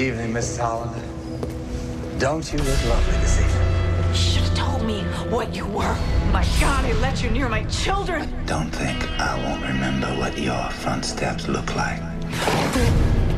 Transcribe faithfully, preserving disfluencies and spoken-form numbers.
Evening, Missus Holland. Don't you look lovely this evening? You should have told me what you were. My God, I let you near my children. Don't think I won't remember what your front steps look like.